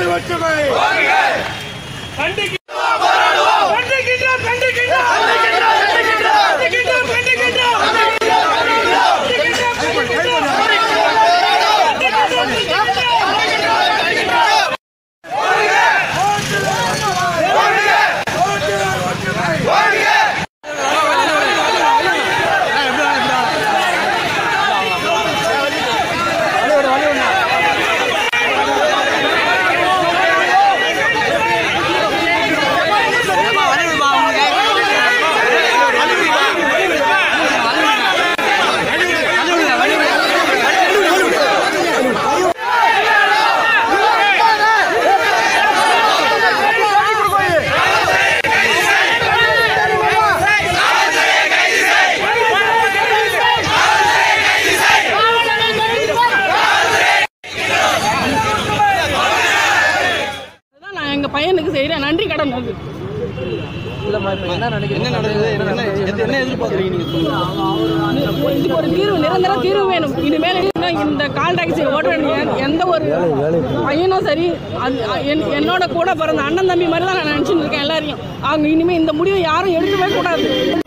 பையனுக்கு செய்யற நன்றி கடன் அது. இதுக்கு ஒரு தீர்வு, நிரந்தர தீர்வு வேணும். இனிமேல் இந்த கால் டாக்ஸி ஓட்டுற எந்த ஒரு பையனும் சரி, என்னோட கூட பிறந்த அண்ணன் தம்பி மாதிரி தான் நான் நினைச்சுட்டு இருக்கேன் எல்லாரையும். அவங்க இனிமே இந்த முடிவை யாரும் எடுக்கவே கூடாது.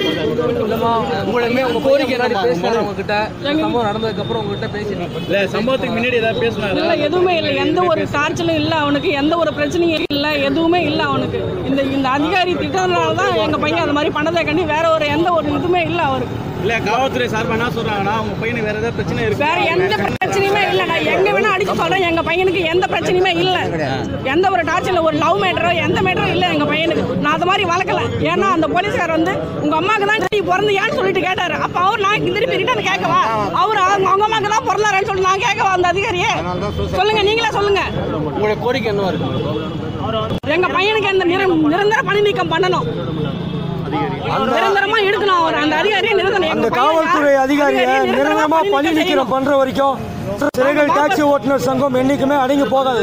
எதுவுமே இல்லை, எந்த ஒரு டார்ச்சலும் இல்லை அவனுக்கு, எந்த ஒரு பிரச்சனையும் இல்லை, எதுவுமே இல்லை அவனுக்கு. இந்த அதிகாரி திட்டத்தினால தான் எங்க பையன் அந்த மாதிரி பண்ணதை கண்டி வேற ஒரு எந்த ஒரு இதுவுமே இல்லை அவருக்கு. இல்ல காவல்துறை சார்பா என்ன சொல்றாங்கன்னா உங்க பையனுக்கு வேற ஏதாவது பிரச்சனை இருக்கு? வேற எந்த பிரச்சனையுமே இல்லை. நான் எங்க வேணா அடிச்சு சொல்றேன், எங்க பையனுக்கு எந்த பிரச்சனையுமே இல்லை. எந்த ஒரு டார்ச்சர்ல ஒரு லவ் மேட்டரோ எந்த மேட்டரும் இல்லை எங்க பையனுக்கு. நான் அது மாதிரி வளர்க்கல. ஏன்னா அந்த போலீஸ்கார் வந்து உங்க அம்மாக்கு தான் பிறந்து ஏன்னு சொல்லிட்டு கேட்டாரு. அப்ப அவர் நான் திருப்பி ரிட்டர்ன் கேட்கவா? அவர் அவங்க அம்மாக்கு தான் பிறந்தாருன்னு சொல்லி நான் கேட்கவா அந்த அதிகாரியே? சொல்லுங்க, நீங்களே சொல்லுங்க. உங்களுடைய கோரிக்கை என்னவா இருக்கு? எங்க பையனுக்கு அந்த நிரந்தர பணி நீக்கம் பண்ணணும், நிரந்தரமா எடுக்கணும். அவர் அந்த அதிகாரியை அந்த காவல்துறை அதிகாரியை நிரந்தரமா பணி நீக்கம் பண்ற வரைக்கும் சிறைகள் டாக்ஸி ஓட்டுநர் சங்கம் என்னைக்குமே அடங்கி போகாது.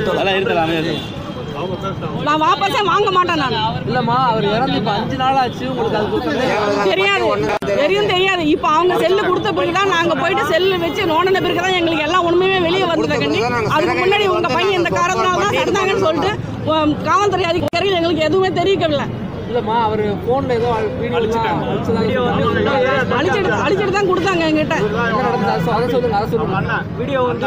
நான் வாபஸே வாங்க மாட்டேன். நான் இல்லம்மா, அவர் இறந்து 5 நாள் ஆச்சு. உங்களுக்கு அது தெரியாது. இப்ப அவங்க செல்லு கொடுத்த பிறகுதான் நாங்க போயிட்டு செல்லு வச்சு நோண்டின பிறகுதான் எங்களுக்கு எல்லாம் உண்மையுமே வெளியே வந்தது கண்டி. அதுக்கு முன்னாடி உங்க பையன் இந்த காரணத்தினால தான் நடந்தாங்கன்னு சொல்லிட்டு காவல்துறை அதிகாரிகள் எங்களுக்கு எதுவுமே தெரிவிக்கவில்லை. இல்லம்மா, அவர் போன்ல ஏதோ அழிச்சிட்டு தான் கொடுத்தாங்க எங்கிட்ட. வீடியோ வந்து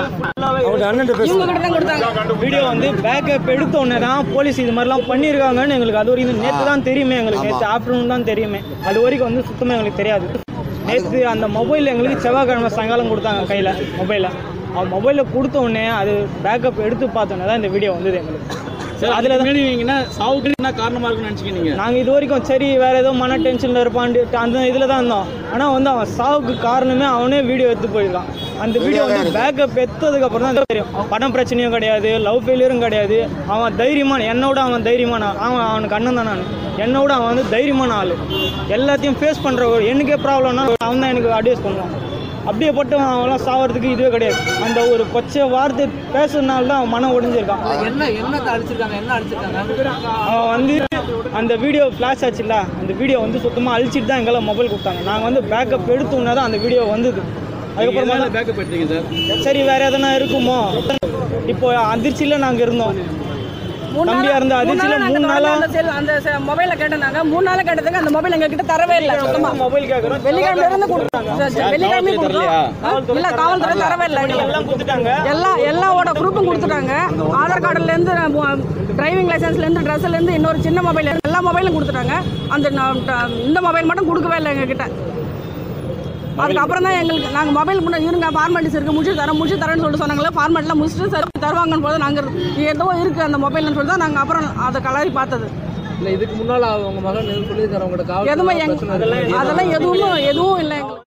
வீடியோ வந்து பேக்கப் எடுத்த உடனே தான் போலீஸ் இது மாதிரிலாம் பண்ணியிருக்காங்கன்னு எங்களுக்கு அது வரைக்கும் நேற்று தான் தெரியுமே. எங்களுக்கு நேற்று ஆஃப்டர்நூன் தான் தெரியுமே. அது வரைக்கும் வந்து சுத்தமாக எங்களுக்கு தெரியாது. நேற்று அந்த மொபைலில் எங்களுக்கு செவ்வாய்க்கிழமை சாயங்காலம் கொடுத்தாங்க கையில் மொபைலை. அவன் மொபைலில் கொடுத்த உடனே அது பேக்கப் எடுத்து பார்த்தோன்னே தான் இந்த வீடியோ வந்தது எங்களுக்கு. அதில் நீங்கன்னா சாவுக்கு என்ன காரணமாக இருக்குன்னு நினச்சிக்கிங்க? நாங்கள் இது வரைக்கும் சரி வேறு ஏதோ மன டென்ஷனில் இருப்பான்ட்டு அந்த இதில் தான் இருந்தோம். ஆனால் வந்து அவன் சாவுக்கு காரணமே அவனே வீடியோ எடுத்து போயிருக்கான். அந்த வீடியோ வந்து பேக்கப் எடுத்ததுக்கப்புறம் தான் தெரியும். படம் பிரச்சனையும் கிடையாது, லவ் ஃபெயிலியரும் கிடையாது. அவன் தைரியமான, என்னோட அவன் தைரியமான, அவனுக்கு அண்ணன் தான் நான். என்னோட அவன் வந்து தைரியமான ஆள். எல்லாத்தையும் ஃபேஸ் பண்ணுற எனக்கே ப்ராப்ளம்னா அவன் தான் எனக்கு அட்வைஸ் பண்ணுவான். அப்படியே பட்டு அவன்லாம் சாவறதுக்கு இதுவே கிடையாது. அந்த ஒரு பச்சை வார்த்தை பேசுறதுனால தான் அவன் மனம் ஒடிஞ்சிருக்கான். அவன் வந்து அந்த வீடியோ ஃப்ளாஷ் ஆச்சுல்ல, அந்த வீடியோ வந்து சுத்தமாக அழிச்சிட்டு தான் எங்களால் மொபைல் கொடுத்தாங்க. நாங்கள் வந்து பேக்கப் எடுத்தோன்னா தான் அந்த வீடியோ வந்தது. அதுக்கப்புறமா பேக்கப் எடுத்தீங்க சார்? சரி வேறு எதனா இருக்குமோ, இப்போ அதிர்ச்சியில் நாங்கள் இருந்தோம். தம்பியா இருந்த அதிர்ச்சியில் 3 நாளா அந்த மொபைல கேட்டாங்க. 3 நாளா கேட்டதுக்கு அந்த மொபைல் எங்க கிட்ட தரவே இல்லை. சுத்தமா மொபைல் கேட்குறோம். வெள்ளிக்கிழமை இருந்து கொடுத்தாங்க. வெள்ளிக்கிழமை இல்ல, காவல்துறை தரவே இல்லை. எல்லாம் கொடுத்துட்டாங்க. எல்லாவோட ப்ரூஃபும் கொடுத்துட்டாங்க. ஆதார் கார்டுல இருந்து, டிரைவிங் லைசன்ஸ்ல இருந்து, ட்ரெஸ்ல இருந்து, இன்னொரு சின்ன மொபைல், எல்லா மொபைலும் கொடுத்துட்டாங்க. அந்த இந்த மொபைல் மட்டும் கொடுக்கவே இல்லை எங்க கிட்ட. அதுக்கப்புறம் தான் எங்களுக்கு நாங்கள் மொபைல் முன்னாடி இருங்க ஃபார்மாலிட்டிஸ் இருக்குது முடிச்சு தரேன்னு சொல்லிட்டு சொன்னாங்களே. ஃபார்மாலிட்டிலாம் முடிச்சுட்டு சரி தருவாங்கன்னு போது நாங்கள் ஏதோ இருக்குது அந்த மொபைல்னு சொல்லிட்டு தான் நாங்கள் அப்புறம் அதை கலரி பார்த்தது. இல்லை, இதுக்கு முன்னால் அவங்க மகன் சொல்லியிருக்காரு அவங்களோட எதுவுமே அதெல்லாம் எதுவும் இல்லை எங்களுக்கு.